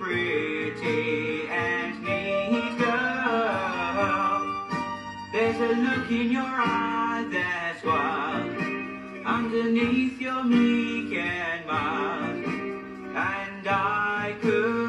pretty and neat girl. There's a look in your eye that's wild, underneath your meek and mild, and I could